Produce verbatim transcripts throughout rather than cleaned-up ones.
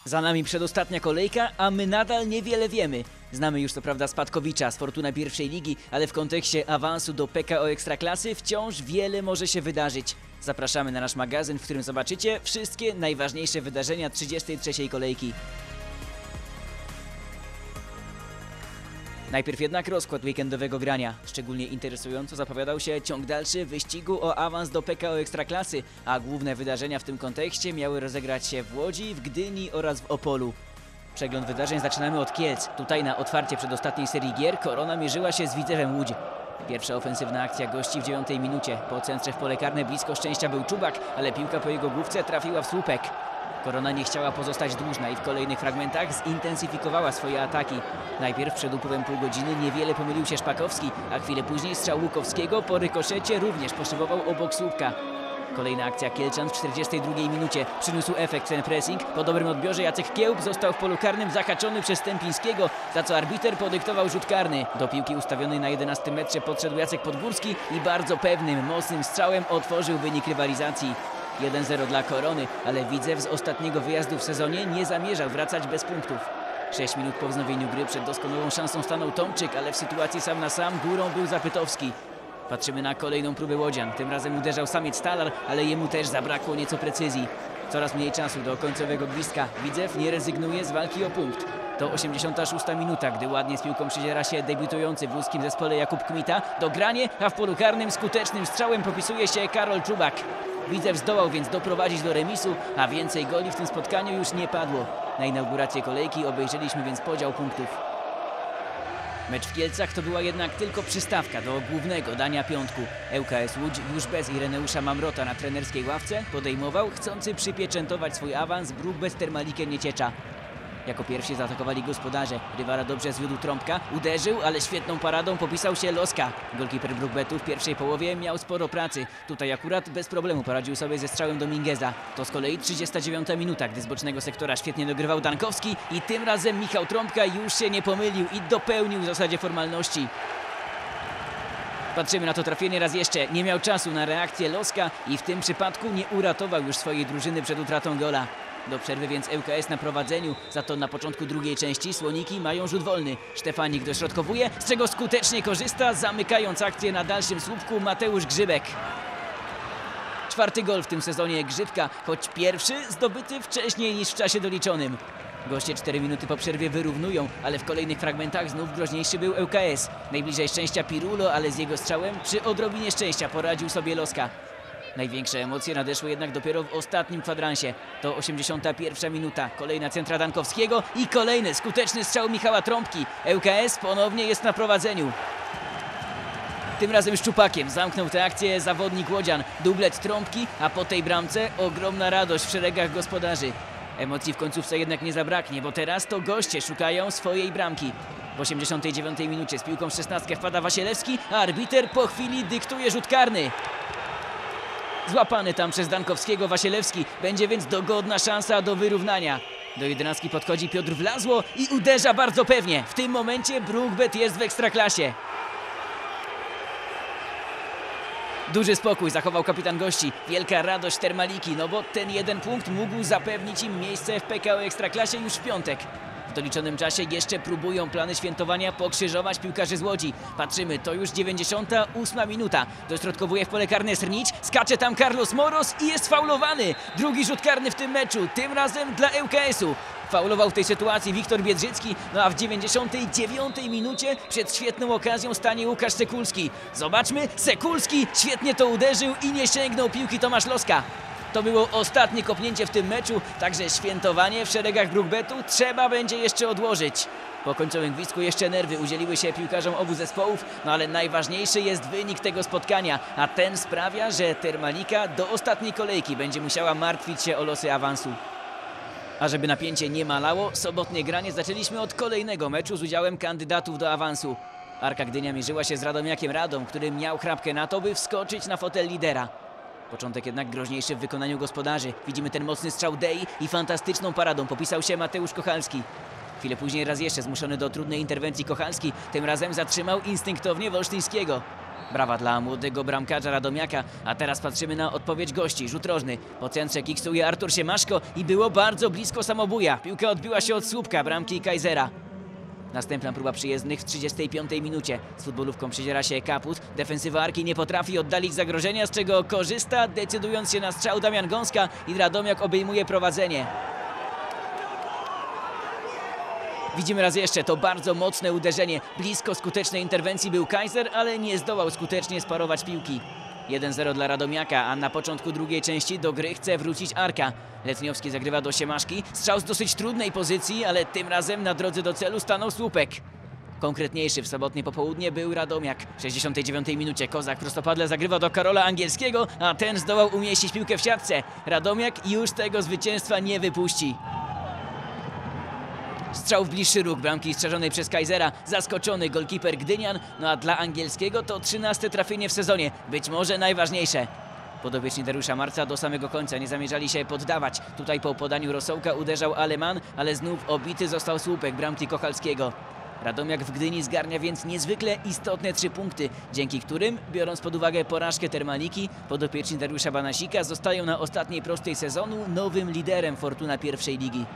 Za nami przedostatnia kolejka, a my nadal niewiele wiemy. Znamy już co prawda Spadkowicza z Fortuna pierwszej ligi, ale w kontekście awansu do P K O Ekstraklasy wciąż wiele może się wydarzyć. Zapraszamy na nasz magazyn, w którym zobaczycie wszystkie najważniejsze wydarzenia trzydziestej trzeciej kolejki. Najpierw jednak rozkład weekendowego grania. Szczególnie interesująco zapowiadał się ciąg dalszy wyścigu o awans do P K O Ekstraklasy, a główne wydarzenia w tym kontekście miały rozegrać się w Łodzi, w Gdyni oraz w Opolu. Przegląd wydarzeń zaczynamy od Kielc. Tutaj na otwarcie przedostatniej serii gier Korona mierzyła się z Widzewem Łódź. Pierwsza ofensywna akcja gości w dziewiątej minucie. Po centrze w pole karne blisko szczęścia był Czubak, ale piłka po jego główce trafiła w słupek. Korona nie chciała pozostać dłużna i w kolejnych fragmentach zintensyfikowała swoje ataki. Najpierw przed upływem pół godziny niewiele pomylił się Szpakowski, a chwilę później strzał Łukowskiego po rykoszecie również poszybował obok słupka. Kolejna akcja Kielczan w czterdziestej drugiej minucie. Przyniósł efekt ten pressing. Po dobrym odbiorze Jacek Kiełb został w polu karnym zahaczony przez Stępińskiego, za co arbiter podyktował rzut karny. Do piłki ustawionej na jedenastym metrze podszedł Jacek Podgórski i bardzo pewnym, mocnym strzałem otworzył wynik rywalizacji. jeden zero dla Korony, ale Widzew z ostatniego wyjazdu w sezonie nie zamierzał wracać bez punktów. sześć minut po wznowieniu gry przed doskonałą szansą stanął Tomczyk, ale w sytuacji sam na sam górą był Zapytowski. Patrzymy na kolejną próbę łodzian. Tym razem uderzał samiec Talar, ale jemu też zabrakło nieco precyzji. Coraz mniej czasu do końcowego gwizdka. Widzew nie rezygnuje z walki o punkt. To osiemdziesiąta szósta minuta, gdy ładnie z piłką przydziera się debiutujący w łódzkim zespole Jakub Kmita. Dogranie, a w polu karnym skutecznym strzałem popisuje się Karol Czubak. Widzew zdołał więc doprowadzić do remisu, a więcej goli w tym spotkaniu już nie padło. Na inaugurację kolejki obejrzeliśmy więc podział punktów. Mecz w Kielcach to była jednak tylko przystawka do głównego dania piątku. L K S Łódź już bez Ireneusza Mamrota na trenerskiej ławce podejmował chcący przypieczętować swój awans Bruk-Bet Termaliken Nieciecza. Jako pierwsi zaatakowali gospodarze. Rywala dobrze zwiódł Trąbka, uderzył, ale świetną paradą popisał się Loska. Golkiper Bruk-Betu w pierwszej połowie miał sporo pracy. Tutaj akurat bez problemu poradził sobie ze strzałem Domingueza. To z kolei trzydziesta dziewiąta minuta, gdy z bocznego sektora świetnie dogrywał Dankowski i tym razem Michał Trąbka już się nie pomylił i dopełnił w zasadzie formalności. Patrzymy na to trafienie raz jeszcze. Nie miał czasu na reakcję Loska i w tym przypadku nie uratował już swojej drużyny przed utratą gola. Do przerwy więc L K S na prowadzeniu, za to na początku drugiej części Słoniki mają rzut wolny. Sztefanik dośrodkowuje, z czego skutecznie korzysta, zamykając akcję na dalszym słupku Mateusz Grzybek. Czwarty gol w tym sezonie Grzybka, choć pierwszy zdobyty wcześniej niż w czasie doliczonym. Goście cztery minuty po przerwie wyrównują, ale w kolejnych fragmentach znów groźniejszy był L K S. Najbliżej szczęścia Pirulo, ale z jego strzałem przy odrobinie szczęścia poradził sobie Loska. Największe emocje nadeszły jednak dopiero w ostatnim kwadransie. To osiemdziesiąta pierwsza minuta. Kolejna centra Dankowskiego i kolejny skuteczny strzał Michała Trąbki. L K S ponownie jest na prowadzeniu. Tym razem Szczupakiem zamknął tę akcję zawodnik łodzian. Dublet Trąbki, a po tej bramce ogromna radość w szeregach gospodarzy. Emocji w końcówce jednak nie zabraknie, bo teraz to goście szukają swojej bramki. W osiemdziesiątej dziewiątej minucie z piłką w szesnastkę wpada Wasielewski, a arbiter po chwili dyktuje rzut karny. Złapany tam przez Dankowskiego Wasielewski. Będzie więc dogodna szansa do wyrównania. Do jedenastki podchodzi Piotr Wlazło i uderza bardzo pewnie. W tym momencie Bruk-Bet jest w Ekstraklasie. Duży spokój zachował kapitan gości. Wielka radość Termaliki, no bo ten jeden punkt mógł zapewnić im miejsce w P K O Ekstraklasie już w piątek. W doliczonym czasie jeszcze próbują plany świętowania pokrzyżować piłkarzy z Łodzi. Patrzymy, to już dziewięćdziesiąta ósma minuta. Dośrodkowuje w pole karne Srnić, skacze tam Carlos Moros i jest faulowany. Drugi rzut karny w tym meczu, tym razem dla L K S-u. Faulował w tej sytuacji Wiktor Biedrzycki, no a w dziewięćdziesiątej dziewiątej minucie przed świetną okazją stanie Łukasz Sekulski. Zobaczmy, Sekulski świetnie to uderzył i nie sięgnął piłki Tomasz Loska. To było ostatnie kopnięcie w tym meczu, także świętowanie w szeregach Bruk-Betu trzeba będzie jeszcze odłożyć. Po końcowym gwizdku jeszcze nerwy udzieliły się piłkarzom obu zespołów, no ale najważniejszy jest wynik tego spotkania, a ten sprawia, że Termalika do ostatniej kolejki będzie musiała martwić się o losy awansu. A żeby napięcie nie malało, sobotnie granie zaczęliśmy od kolejnego meczu z udziałem kandydatów do awansu. Arka Gdynia mierzyła się z Radomiakiem Radom, który miał chrapkę na to, by wskoczyć na fotel lidera. Początek jednak groźniejszy w wykonaniu gospodarzy. Widzimy ten mocny strzał Dei i fantastyczną paradą popisał się Mateusz Kochalski. Chwilę później raz jeszcze zmuszony do trudnej interwencji Kochalski, tym razem zatrzymał instynktownie Wolsztyńskiego. Brawa dla młodego bramkarza Radomiaka, a teraz patrzymy na odpowiedź gości. Rzut rożny. Po centrze kiksuje Artur Siemaszko i było bardzo blisko samobuja. Piłka odbiła się od słupka bramki Kaisera. Następna próba przyjezdnych w trzydziestej piątej minucie. Z futbolówką przydziera się Kaput. Defensywa Arki nie potrafi oddalić zagrożenia, z czego korzysta, decydując się na strzał Damian Gąska i Radomiak obejmuje prowadzenie. Widzimy raz jeszcze to bardzo mocne uderzenie. Blisko skutecznej interwencji był Kaiser, ale nie zdołał skutecznie sparować piłki. jeden zero dla Radomiaka, a na początku drugiej części do gry chce wrócić Arka. Lecniowski zagrywa do Siemaszki. Strzał z dosyć trudnej pozycji, ale tym razem na drodze do celu stanął słupek. Konkretniejszy w sobotnie popołudnie był Radomiak. W sześćdziesiątej dziewiątej minucie Kozak prostopadle zagrywa do Karola Angielskiego, a ten zdołał umieścić piłkę w siatce. Radomiak już tego zwycięstwa nie wypuści. Strzał w bliższy róg bramki strzeżonej przez Kaisera, zaskoczony golkiper Gdynian, no a dla Angielskiego to trzynaste trafienie w sezonie, być może najważniejsze. Podobieczni Dariusza Marca do samego końca nie zamierzali się poddawać. Tutaj po podaniu Rosołka uderzał Aleman, ale znów obity został słupek bramki Kochalskiego. Radomiak w Gdyni zgarnia więc niezwykle istotne trzy punkty, dzięki którym, biorąc pod uwagę porażkę Termaliki, podopieczni Dariusza Banasika zostają na ostatniej prostej sezonu nowym liderem Fortuna pierwszej ligi.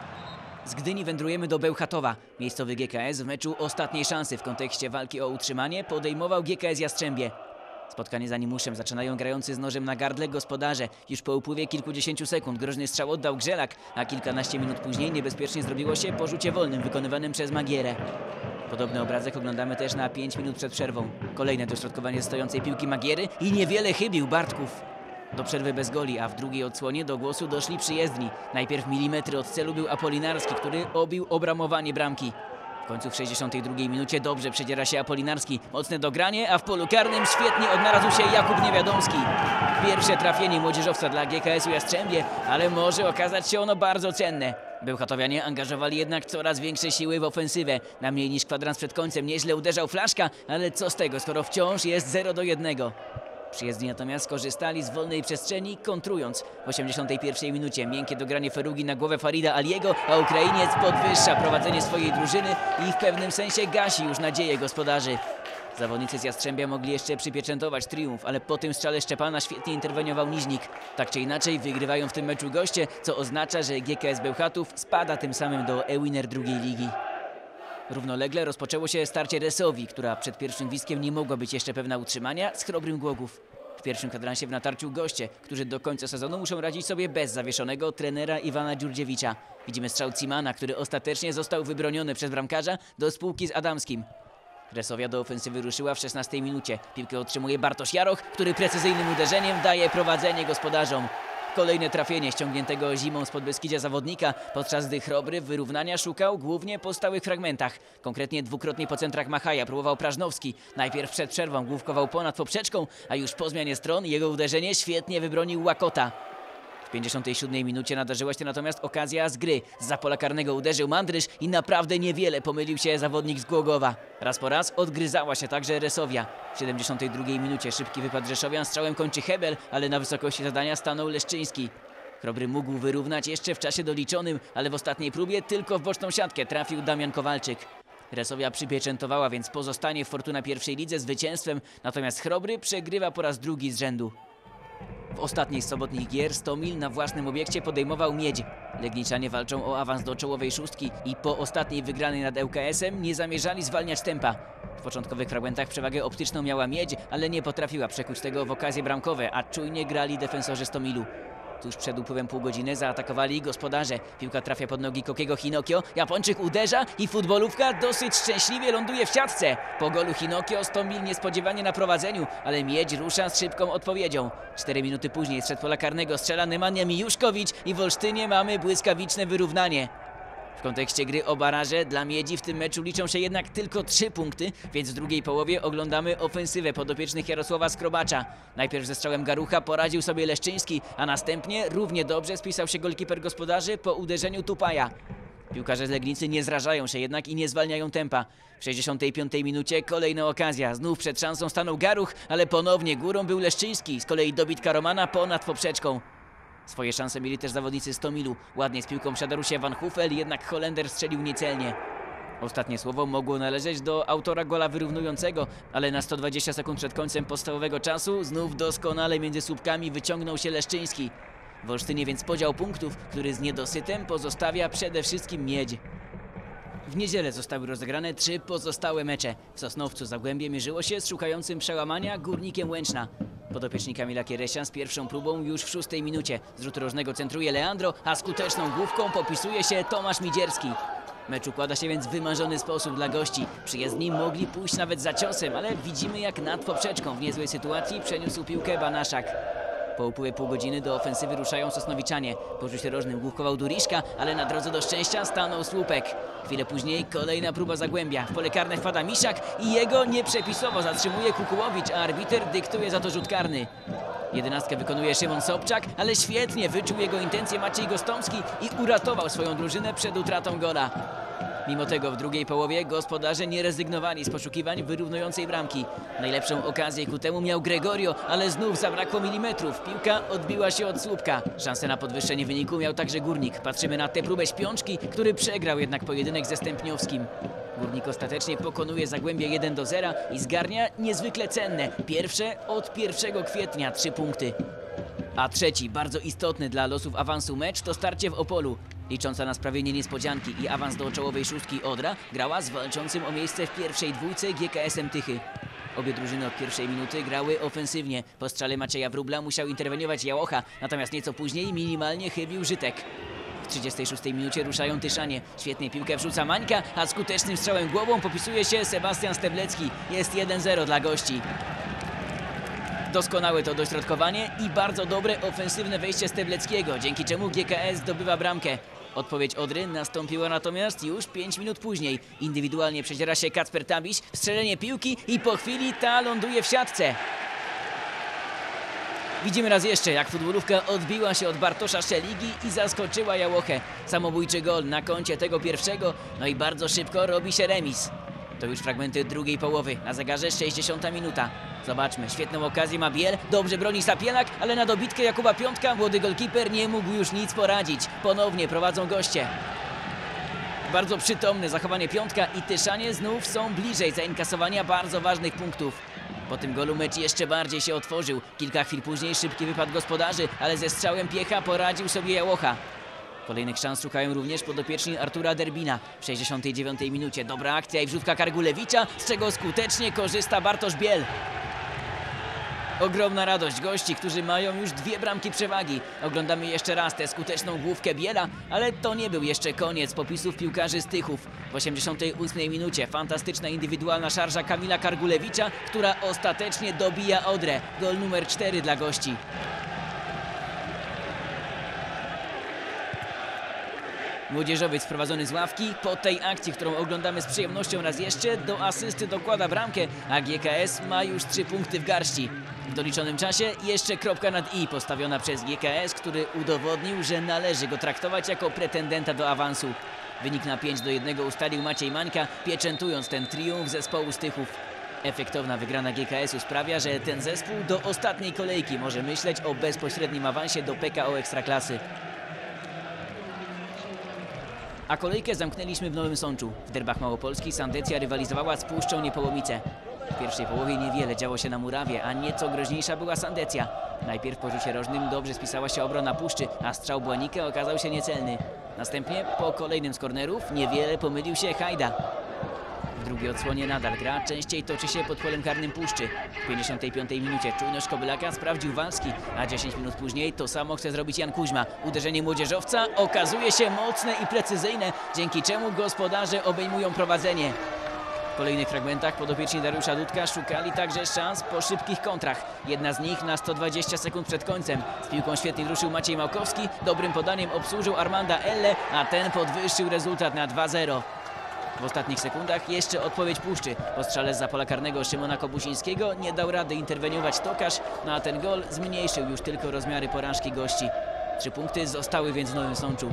Z Gdyni wędrujemy do Bełchatowa. Miejscowy G K S w meczu ostatniej szansy w kontekście walki o utrzymanie podejmował G K S Jastrzębie. Spotkanie za Nimuszem zaczynają grający z nożem na gardle gospodarze. Już po upływie kilkudziesięciu sekund groźny strzał oddał Grzelak, a kilkanaście minut później niebezpiecznie zrobiło się po rzucie wolnym wykonywanym przez Magierę. Podobny obrazek oglądamy też na pięć minut przed przerwą. Kolejne dośrodkowanie stojącej piłki Magiery i niewiele chybił Bartków. Do przerwy bez goli, a w drugiej odsłonie do głosu doszli przyjezdni. Najpierw milimetry od celu był Apolinarski, który obił obramowanie bramki. W końcu w sześćdziesiątej drugiej minucie dobrze przedziera się Apolinarski. Mocne dogranie, a w polu karnym świetnie odnalazł się Jakub Niewiadomski. Pierwsze trafienie młodzieżowca dla G K S-u Jastrzębie, ale może okazać się ono bardzo cenne. Bełchatowianie angażowali jednak coraz większe siły w ofensywę. Na mniej niż kwadrans przed końcem nieźle uderzał Flaszka, ale co z tego, skoro wciąż jest zero do jednego. Przyjezdni natomiast skorzystali z wolnej przestrzeni, kontrując. W osiemdziesiątej pierwszej minucie miękkie dogranie Ferugi na głowę Farida Aliego, a Ukrainiec podwyższa prowadzenie swojej drużyny i w pewnym sensie gasi już nadzieję gospodarzy. Zawodnicy z Jastrzębia mogli jeszcze przypieczętować triumf, ale po tym strzale Szczepana świetnie interweniował Niźnik. Tak czy inaczej wygrywają w tym meczu goście, co oznacza, że G K S Bełchatów spada tym samym do E-Winner drugiej ligi. Równolegle rozpoczęło się starcie Resowi, która przed pierwszym gwizdkiem nie mogła być jeszcze pewna utrzymania, z Chrobrym Głogów. W pierwszym kwadransie w natarciu goście, którzy do końca sezonu muszą radzić sobie bez zawieszonego trenera Iwana Dziurdziewicza. Widzimy strzał Cimana, który ostatecznie został wybroniony przez bramkarza do spółki z Adamskim. Resowia do ofensywy ruszyła w szesnastej minucie. Piłkę otrzymuje Bartosz Jaroch, który precyzyjnym uderzeniem daje prowadzenie gospodarzom. Kolejne trafienie ściągniętego zimą spod Beskidzia zawodnika, podczas gdy Chrobry wyrównania szukał głównie po stałych fragmentach. Konkretnie dwukrotnie po centrach Machaja próbował Prażnowski. Najpierw przed przerwą główkował ponad poprzeczką, a już po zmianie stron jego uderzenie świetnie wybronił Łakota. W pięćdziesiątej siódmej minucie nadarzyła się natomiast okazja z gry. Zza pola karnego uderzył Mandrysz i naprawdę niewiele pomylił się zawodnik z Głogowa. Raz po raz odgryzała się także Resowia. W siedemdziesiątej drugiej minucie szybki wypad Rzeszowian strzałem kończy Hebel, ale na wysokości zadania stanął Leszczyński. Chrobry mógł wyrównać jeszcze w czasie doliczonym, ale w ostatniej próbie tylko w boczną siatkę trafił Damian Kowalczyk. Resowia przypieczętowała więc pozostanie w Fortuna pierwszej lidze zwycięstwem, natomiast Chrobry przegrywa po raz drugi z rzędu. W ostatniej z sobotnich gier Stomil na własnym obiekcie podejmował Miedź. Legniczanie walczą o awans do czołowej szóstki i po ostatniej wygranej nad L K S-em nie zamierzali zwalniać tempa. W początkowych fragmentach przewagę optyczną miała Miedź, ale nie potrafiła przekuć tego w okazje bramkowe, a czujnie grali defensorzy Stomilu. Tuż przed upływem pół godziny zaatakowali gospodarze. Piłka trafia pod nogi Kokiego Hinokio, Japończyk uderza i futbolówka dosyć szczęśliwie ląduje w siatce. Po golu Hinokio Stomil niespodziewanie na prowadzeniu, ale Miedź rusza z szybką odpowiedzią. Cztery minuty później z pola karnego strzela Nemanja Mijuszkowicz i w Olsztynie mamy błyskawiczne wyrównanie. W kontekście gry o baraże dla Miedzi w tym meczu liczą się jednak tylko trzy punkty, więc w drugiej połowie oglądamy ofensywę podopiecznych Jarosława Skrobacza. Najpierw ze strzałem Garucha poradził sobie Leszczyński, a następnie równie dobrze spisał się golkiper gospodarzy po uderzeniu Tupaja. Piłkarze z Legnicy nie zrażają się jednak i nie zwalniają tempa. W sześćdziesiątej piątej minucie kolejna okazja. Znów przed szansą stanął Garuch, ale ponownie górą był Leszczyński. Z kolei dobitka Romana ponad poprzeczką. Swoje szanse mieli też zawodnicy Stomilu. Ładnie z piłką przedarł się Van Hufel, jednak Holender strzelił niecelnie. Ostatnie słowo mogło należeć do autora gola wyrównującego, ale na sto dwadzieścia sekund przed końcem podstawowego czasu znów doskonale między słupkami wyciągnął się Leszczyński. W Olsztynie więc podział punktów, który z niedosytem pozostawia przede wszystkim Miedź. W niedzielę zostały rozegrane trzy pozostałe mecze. W Sosnowcu Zagłębie mierzyło się z szukającym przełamania Górnikiem Łęczna. Podopieczni Kamila Kieresia z pierwszą próbą już w szóstej minucie. Z rzutu rożnego centruje Leandro, a skuteczną główką popisuje się Tomasz Midzierski. Mecz układa się więc w wymarzony sposób dla gości. Przyjezdni mogli pójść nawet za ciosem, ale widzimy, jak nad poprzeczką w niezłej sytuacji przeniósł piłkę Banaszak. Po upływie pół godziny do ofensywy ruszają Sosnowiczanie. Po rzucie rożnym główkował Duriszka, ale na drodze do szczęścia stanął słupek. Chwilę później kolejna próba Zagłębia. W pole karne wpada Misiak i jego nieprzepisowo zatrzymuje Kukułowicz, a arbiter dyktuje za to rzut karny. Jedenastkę wykonuje Szymon Sobczak, ale świetnie wyczuł jego intencje Maciej Gostomski i uratował swoją drużynę przed utratą gola. Mimo tego w drugiej połowie gospodarze nie rezygnowali z poszukiwań wyrównującej bramki. Najlepszą okazję ku temu miał Gregorio, ale znów zabrakło milimetrów. Piłka odbiła się od słupka. Szansę na podwyższenie wyniku miał także Górnik. Patrzymy na tę próbę Śpiączki, który przegrał jednak pojedynek ze Stępniowskim. Górnik ostatecznie pokonuje Zagłębie jeden do zera i zgarnia niezwykle cenne, pierwsze od pierwszego kwietnia trzy punkty. A trzeci, bardzo istotny dla losów awansu mecz to starcie w Opolu. Licząca na sprawienie niespodzianki i awans do czołowej szóstki Odra grała z walczącym o miejsce w pierwszej dwójce G K S-em Tychy. Obie drużyny od pierwszej minuty grały ofensywnie. Po strzale Macieja Wróbla musiał interweniować Jałocha, natomiast nieco później minimalnie chybił Żytek. W trzydziestej szóstej minucie ruszają Tyszanie. Świetnie piłkę wrzuca Mańka, a skutecznym strzałem głową popisuje się Sebastian Steblecki. Jest jeden zero dla gości. Doskonałe to dośrodkowanie i bardzo dobre ofensywne wejście Stebleckiego, dzięki czemu G K S zdobywa bramkę. Odpowiedź Odry nastąpiła natomiast już pięć minut później. Indywidualnie przedziera się Kacper Tabiś, strzelenie piłki i po chwili ta ląduje w siatce. Widzimy raz jeszcze, jak futbolówka odbiła się od Bartosza Szeligi i zaskoczyła Jałochę. Samobójczy gol na koncie tego pierwszego, no i bardzo szybko robi się remis. To już fragmenty drugiej połowy, na zegarze sześćdziesiąta minuta. Zobaczmy, świetną okazję ma Biel, dobrze broni Sapielak, ale na dobitkę Jakuba Piątka młody golkiper nie mógł już nic poradzić. Ponownie prowadzą goście. Bardzo przytomne zachowanie Piątka i Tyszanie znów są bliżej zainkasowania bardzo ważnych punktów. Po tym golu mecz jeszcze bardziej się otworzył. Kilka chwil później szybki wypad gospodarzy, ale ze strzałem Piecha poradził sobie Jałocha. Kolejnych szans szukają również podopieczni Artura Derbina. W sześćdziesiątej dziewiątej minucie dobra akcja i wrzutka Kargulewicza, z czego skutecznie korzysta Bartosz Biel. Ogromna radość gości, którzy mają już dwie bramki przewagi. Oglądamy jeszcze raz tę skuteczną główkę Biela, ale to nie był jeszcze koniec popisów piłkarzy z Tychów. W osiemdziesiątej ósmej minucie fantastyczna indywidualna szarża Kamila Kargulewicza, która ostatecznie dobija Odrę. Gol numer cztery dla gości. Młodzieżowiec sprowadzony z ławki po tej akcji, którą oglądamy z przyjemnością raz jeszcze, do asysty dokłada bramkę, a G K S ma już trzy punkty w garści. W doliczonym czasie jeszcze kropka nad i postawiona przez G K S, który udowodnił, że należy go traktować jako pretendenta do awansu. Wynik na pięć do jednego ustalił Maciej Mańka, pieczętując ten triumf zespołu z Tychów. Efektowna wygrana G K S-u sprawia, że ten zespół do ostatniej kolejki może myśleć o bezpośrednim awansie do P K O Ekstraklasy. A kolejkę zamknęliśmy w Nowym Sączu. W derbach małopolskich Sandecja rywalizowała z Puszczą Niepołomice. W pierwszej połowie niewiele działo się na murawie, a nieco groźniejsza była Sandecja. Najpierw po rzucie rożnym dobrze spisała się obrona Puszczy, a strzał Błanika okazał się niecelny. Następnie po kolejnym z kornerów niewiele pomylił się Hajda. W drugiej odsłonie nadal gra częściej toczy się pod polem karnym Puszczy. W pięćdziesiątej piątej minucie czujność Kobylaka sprawdził Walski, a dziesięć minut później to samo chce zrobić Jan Kuźma. Uderzenie młodzieżowca okazuje się mocne i precyzyjne, dzięki czemu gospodarze obejmują prowadzenie. W kolejnych fragmentach podopieczni Dariusza Dudka szukali także szans po szybkich kontrach. Jedna z nich na sto dwadzieścia sekund przed końcem. Z piłką świetnie ruszył Maciej Małkowski, dobrym podaniem obsłużył Armanda Elle, a ten podwyższył rezultat na dwa zero. W ostatnich sekundach jeszcze odpowiedź Puszczy. Po strzale zza pola karnego Szymona Kobusińskiego nie dał rady interweniować Tokarz, no a ten gol zmniejszył już tylko rozmiary porażki gości. Trzy punkty zostały więc w Nowym Sączu.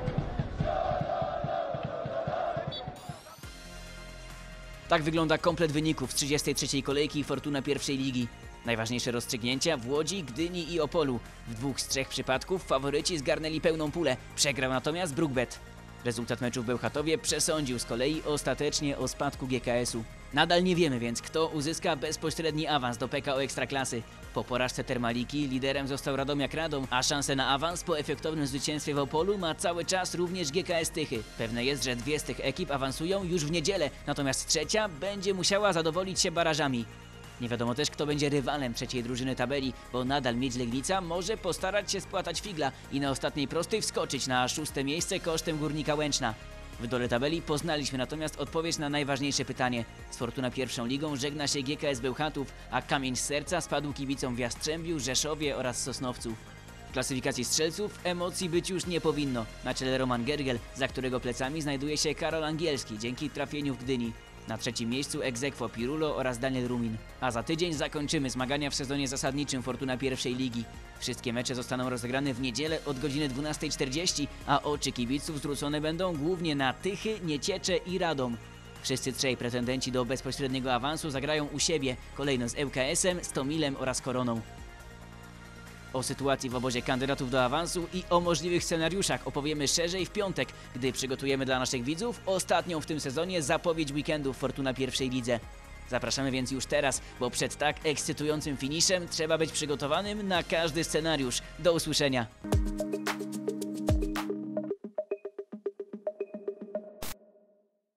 Tak wygląda komplet wyników z trzydziestej trzeciej kolejki Fortuna pierwszej ligi. Najważniejsze rozstrzygnięcia w Łodzi, Gdyni i Opolu. W dwóch z trzech przypadków faworyci zgarnęli pełną pulę. Przegrał natomiast Brookbet. Rezultat meczu w Bełchatowie przesądził z kolei ostatecznie o spadku G K S-u. Nadal nie wiemy więc, kto uzyska bezpośredni awans do P K O Ekstraklasy. Po porażce Termaliki liderem został Radomiak Radom, a szansę na awans po efektownym zwycięstwie w Opolu ma cały czas również G K S Tychy. Pewne jest, że dwie z tych ekip awansują już w niedzielę, natomiast trzecia będzie musiała zadowolić się barażami. Nie wiadomo też, kto będzie rywalem trzeciej drużyny tabeli, bo nadal Miedź Legnica może postarać się spłatać figla i na ostatniej prostej wskoczyć na szóste miejsce kosztem Górnika Łęczna. W dole tabeli poznaliśmy natomiast odpowiedź na najważniejsze pytanie. Z Fortuna pierwszą ligą żegna się G K S Bełchatów, a kamień z serca spadł kibicom w Jastrzębiu, Rzeszowie oraz Sosnowcu. W klasyfikacji strzelców emocji być już nie powinno. Na czele Roman Gergel, za którego plecami znajduje się Karol Angielski dzięki trafieniu w Gdyni. Na trzecim miejscu ex aequo Pirulo oraz Daniel Rumin. A za tydzień zakończymy zmagania w sezonie zasadniczym Fortuna pierwszej ligi. Wszystkie mecze zostaną rozegrane w niedzielę od godziny dwunastej czterdzieści, a oczy kibiców zwrócone będą głównie na Tychy, Nieciecze i Radom. Wszyscy trzej pretendenci do bezpośredniego awansu zagrają u siebie, kolejno z Ł K S-em, Stomilem oraz Koroną. O sytuacji w obozie kandydatów do awansu i o możliwych scenariuszach opowiemy szerzej w piątek, gdy przygotujemy dla naszych widzów ostatnią w tym sezonie zapowiedź weekendu w Fortuna pierwszej lidze. Zapraszamy więc już teraz, bo przed tak ekscytującym finiszem trzeba być przygotowanym na każdy scenariusz. Do usłyszenia!